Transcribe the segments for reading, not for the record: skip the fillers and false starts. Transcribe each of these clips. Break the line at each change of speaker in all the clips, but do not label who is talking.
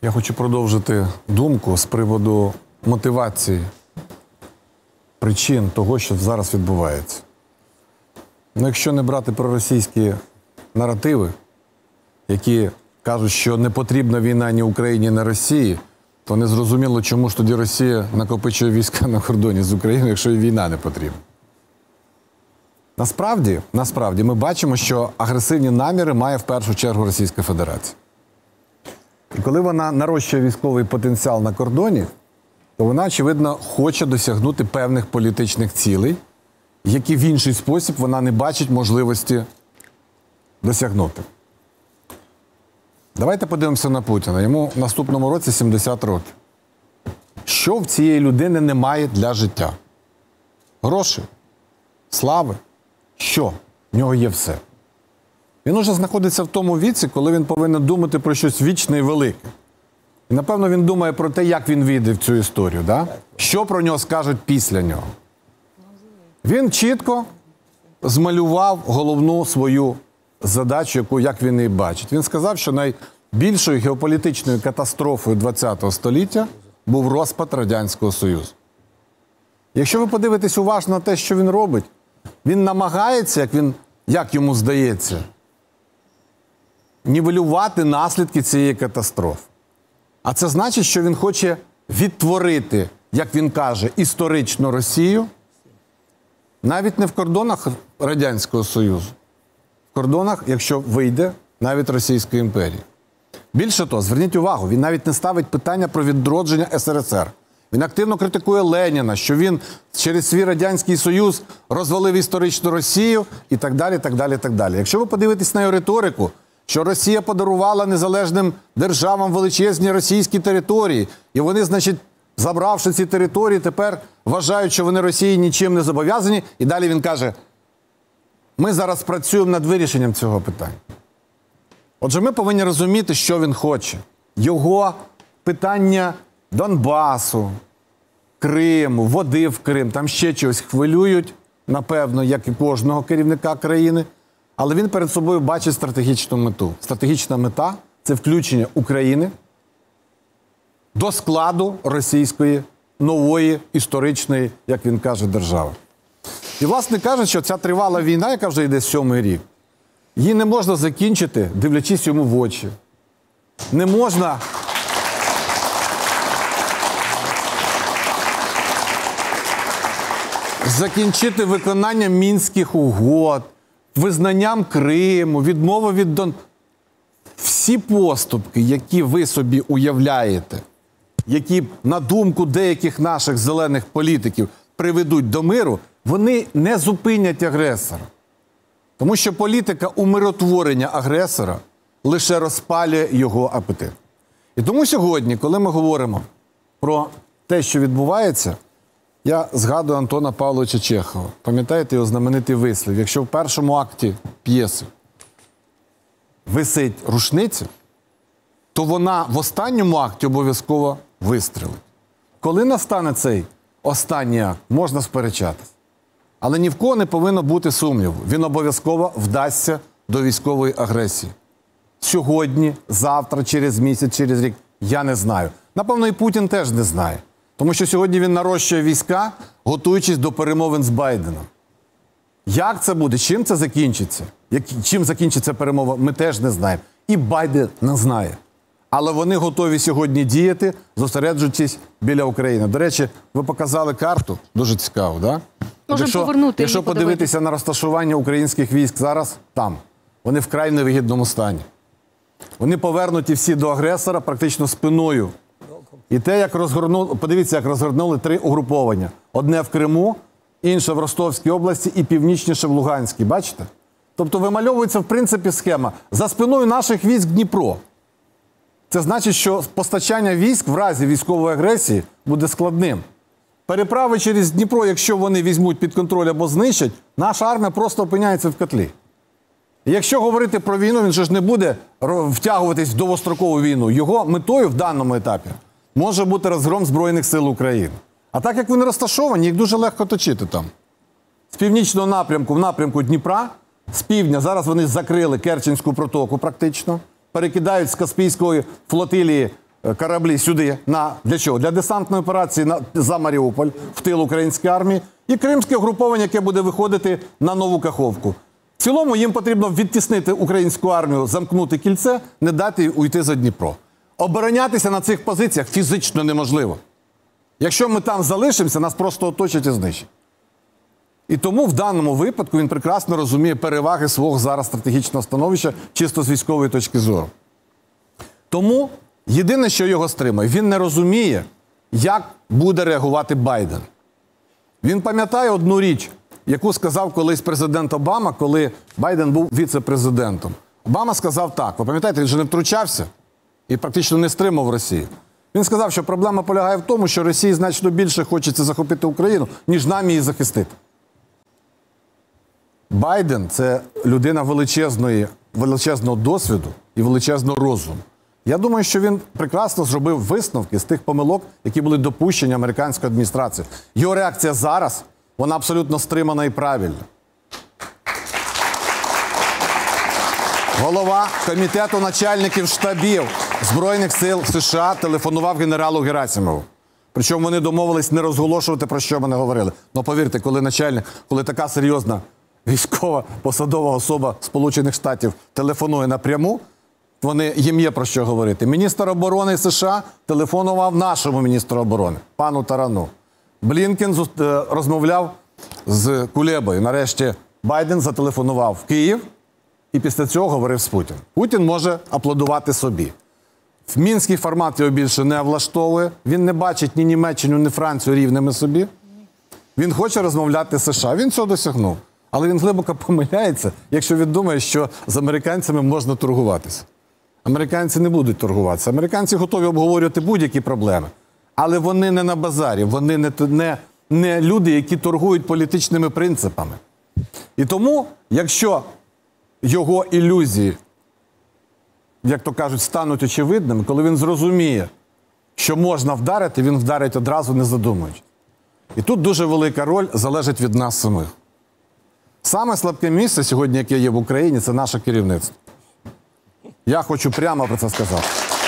Я хочу продовжити думку з приводу мотивації, причин того, що зараз відбувається. Ну, якщо не брати проросійські наративи, які кажуть, що не потрібна війна ні Україні, ні Росії, то не зрозуміло, чому ж тоді Росія накопичує війська на кордоні з Україною, якщо і війна не потрібна. Насправді, ми бачимо, що агресивні наміри має в першу чергу Російська Федерація. І коли вона нарощує військовий потенціал на кордоні, то вона, очевидно, хоче досягнути певних політичних цілей, які в інший спосіб вона не бачить можливості досягнути. Давайте подивимося на Путіна. Йому в наступному році 70 років. Що в цієї людини немає для життя? Грошей? Слави? Що? В нього є все. Він уже знаходиться в тому віці, коли він повинен думати про щось вічне і велике. І, напевно, він думає про те, як він війде в цю історію, да? Що про нього скажуть після нього. Він чітко змалював головну свою задачу, яку, як він її бачить. Він сказав, що найбільшою геополітичною катастрофою ХХ століття був розпад Радянського Союзу. Якщо ви подивитесь уважно на те, що він робить, він намагається, як йому здається, нівелювати наслідки цієї катастрофи. А це значить, що він хоче відтворити, як він каже, історичну Росію, навіть не в кордонах Радянського Союзу, в кордонах, якщо вийде, навіть Російської імперії. Більше того, зверніть увагу, він навіть не ставить питання про відродження СРСР. Він активно критикує Леніна, що він через свій Радянський Союз розвалив історичну Росію і так далі, так далі, так далі. Якщо ви подивитесь на його риторику, що Росія подарувала незалежним державам величезні російські території, і вони, значить, забравши ці території, тепер вважають, що вони Росії нічим не зобов'язані, і далі він каже, ми зараз працюємо над вирішенням цього питання. Отже, ми повинні розуміти, що він хоче. Його питання Донбасу, Криму, води в Крим, там ще чогось хвилюють, напевно, як і кожного керівника країни. Але він перед собою бачить стратегічну мету. Стратегічна мета – це включення України до складу російської нової історичної, як він каже, держави. І, власне кажучи, що ця тривала війна, яка вже йде 7-й рік, її не можна закінчити, дивлячись йому в очі. Не можна закінчити виконання Мінських угод, визнанням Криму, відмови від Всі поступки, які ви собі уявляєте, які, на думку деяких наших зелених політиків, приведуть до миру, вони не зупинять агресора. Тому що політика умиротворення агресора лише розпалює його апетит. І тому сьогодні, коли ми говоримо про те, що відбувається, я згадую Антона Павловича Чехова. Пам'ятаєте його знаменитий вислів? Якщо в першому акті п'єси висить рушниця, то вона в останньому акті обов'язково вистрілить. Коли настане цей останній акт, можна сперечатись. Але ні в кого не повинно бути сумніву. Він обов'язково вдасться до військової агресії. Сьогодні, завтра, через місяць, через рік. Я не знаю. Напевно, і Путін теж не знає. Тому що сьогодні він нарощує війська, готуючись до перемовин з Байденом. Як це буде? Чим це закінчиться? Чим закінчиться перемова, ми теж не знаємо. І Байден не знає. Але вони готові сьогодні діяти, зосереджуючись біля України. До речі, ви показали карту, дуже цікаво, так? Якщо подивитися на розташування українських військ зараз, там. Вони вкрай невигідному стані. Вони повернуті всі до агресора практично спиною. І те, як розгорнули, подивіться, як розгорнули 3 угруповання. Одне в Криму, інше в Ростовській області і північніше в Луганській. Бачите? Тобто вимальовується, в принципі, схема. За спиною наших військ Дніпро. Це значить, що постачання військ в разі військової агресії буде складним. Переправи через Дніпро, якщо вони візьмуть під контроль або знищать, наша армія просто опиняється в котлі. І якщо говорити про війну, він же ж не буде втягуватись в довгострокову війну. Його метою в даному етапі може бути розгром Збройних сил України. А так як вони розташовані, їх дуже легко точити там. З північного напрямку в напрямку Дніпра, з півдня, зараз вони закрили Керченську протоку практично, перекидають з Каспійської флотилії кораблі сюди. Для чого? Для десантної операції за Маріуполь, в тил української армії. І кримське угруповання, яке буде виходити на Нову Каховку. В цілому їм потрібно відтіснити українську армію, замкнути кільце, не дати їй уйти за Дніпро. Оборонятися на цих позиціях фізично неможливо. Якщо ми там залишимося, нас просто оточать і знищать. І тому в даному випадку він прекрасно розуміє переваги свого зараз стратегічного становища чисто з військової точки зору. Тому єдине, що його стримує, він не розуміє, як буде реагувати Байден. Він пам'ятає одну річ, яку сказав колись президент Обама, коли Байден був віце-президентом. Обама сказав так, ви пам'ятаєте, він же не втручався і практично не стримав Росію. Він сказав, що проблема полягає в тому, що Росії значно більше хочеться захопити Україну, ніж нам її захистити. Байден – це людина величезного досвіду і величезного розуму. Я думаю, що він прекрасно зробив висновки з тих помилок, які були допущені американською адміністрацією. Його реакція зараз, вона абсолютно стримана і правильна. Голова Комітету начальників штабів Збройних сил США телефонував генералу Герасимову. Причому вони домовились не розголошувати, про що вони говорили. Ну, повірте, коли така серйозна військова посадова особа Сполучених Штатів телефонує напряму, їм є про що говорити. Міністр оборони США телефонував нашому міністру оборони, пану Тарану. Блінкен розмовляв з Кулебою. Нарешті Байден зателефонував в Київ і після цього говорив з Путіним. Путін може аплодувати собі. В мінський формат його більше не влаштовує. Він не бачить ні Німеччину, ні Францію рівними собі. Він хоче розмовляти з США. Він цього досягнув. Але він глибоко помиляється, якщо він думає, що з американцями можна торгуватися. Американці не будуть торгуватися. Американці готові обговорювати будь-які проблеми. Але вони не на базарі, вони не люди, які торгують політичними принципами. І тому, якщо його ілюзії, як то кажуть, стануть очевидними, коли він зрозуміє, що можна вдарити, він вдарить одразу, не задумуючись. І тут дуже велика роль залежить від нас самих. Саме слабке місце сьогодні, яке є в Україні, це наше керівництво. Я хочу прямо про це сказати.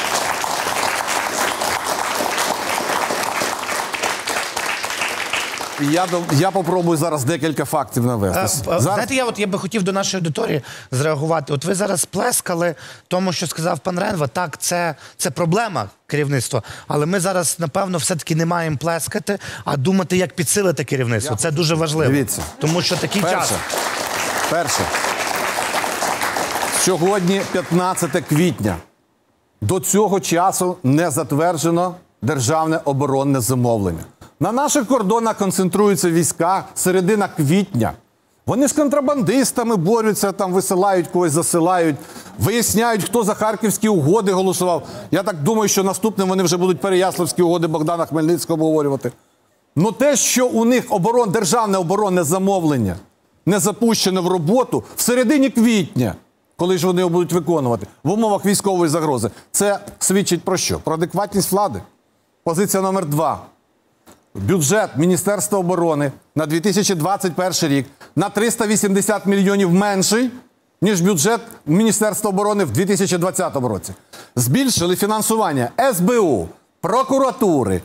Я попробую зараз декілька фактів навести.
Знаєте, я би хотів до нашої аудиторії зреагувати. От ви зараз плескали тому, що сказав пан Ренва. Так, це проблема керівництва, але ми зараз, напевно, все-таки не маємо плескати, а думати, як підсилити керівництво. Це дуже важливо.
Дивіться.
Тому що такий час.
Перше. Сьогодні 15 квітня. До цього часу не затверджено державне оборонне замовлення. На наших кордонах концентруються війська середина квітня. Вони з контрабандистами борються, там висилають когось, засилають, виясняють, хто за Харківські угоди голосував. Я так думаю, що наступним вони вже будуть Переяславські угоди Богдана Хмельницького обговорювати. Ну те, що у них державне оборонне замовлення не запущене в роботу в середині квітня, коли ж вони його будуть виконувати, в умовах військової загрози, це свідчить про що? Про адекватність влади. Позиція номер 2. Бюджет Міністерства оборони на 2021 рік на 380 мільйонів менший, ніж бюджет Міністерства оборони в 2020 році. Збільшили фінансування СБУ, прокуратури,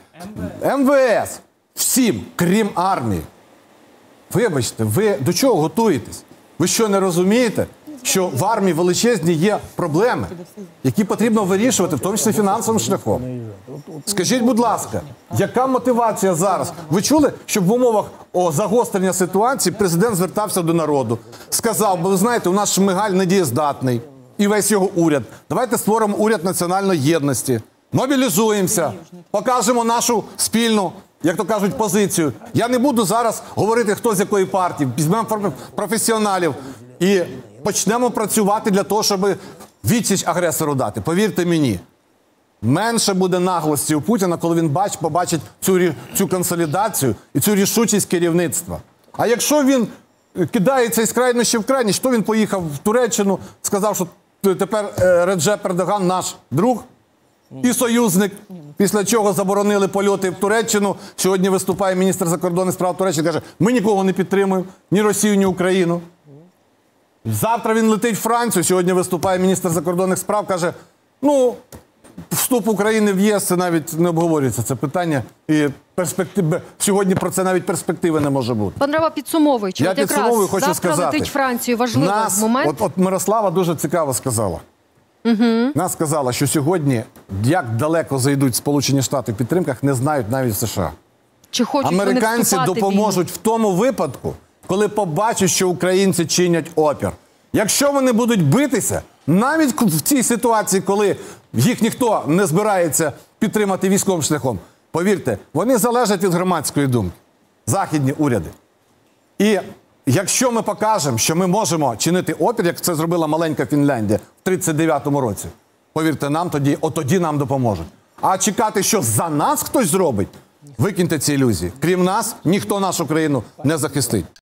МВС, всім, крім армії. Вибачте, ви до чого готуєтесь? Ви що, не розумієте, що в армії величезні є проблеми, які потрібно вирішувати, в тому числі фінансовим шляхом? Скажіть, будь ласка, яка мотивація зараз? Ви чули, щоб в умовах загострення ситуації президент звертався до народу? Сказав, бо ви знаєте, у нас Шмигаль недієздатний і весь його уряд. Давайте створимо уряд національної єдності, мобілізуємося, покажемо нашу спільну, як то кажуть, позицію. Я не буду зараз говорити, хто з якої партії. Візьмемо професіоналів і почнемо працювати для того, щоб відсіч агресору дати. Повірте мені, менше буде наглості у Путіна, коли він побачить цю консолідацію і цю рішучість керівництва. А якщо він кидається із крайнощі в крайність, то він поїхав в Туреччину, сказав, що тепер Реджеп Ердоган наш друг і союзник, після чого заборонили польоти в Туреччину. Сьогодні виступає міністр закордонних справ Туреччини, каже, ми нікого не підтримуємо, ні Росію, ні Україну. Завтра він летить в Францію, сьогодні виступає міністр закордонних справ, каже, вступ України в ЄС, це навіть не обговорюється це питання. І сьогодні про це навіть перспективи не може бути.
Пан Рева, підсумовуючи,
Я
от якраз
підсумовую, хочу
завтра
сказати.
летить Францію, важливий момент.
От Мирослава дуже цікаво сказала. Нас сказала, що сьогодні, як далеко зайдуть Сполучені Штати в підтримках, не знають навіть в США.
Чи хочуть вони
Американці
вступати в війну?
допоможуть в тому випадку, коли побачать, що українці чинять опір. Якщо вони будуть битися, навіть в цій ситуації, коли їх ніхто не збирається підтримати військовим шляхом, повірте, вони залежать від громадської думки. Західні уряди. І якщо ми покажемо, що ми можемо чинити опір, як це зробила маленька Фінляндія в 1939 році, повірте, нам тоді нам допоможуть. А чекати, що за нас хтось зробить, викиньте ці ілюзії. Крім нас, ніхто нашу країну не захистить.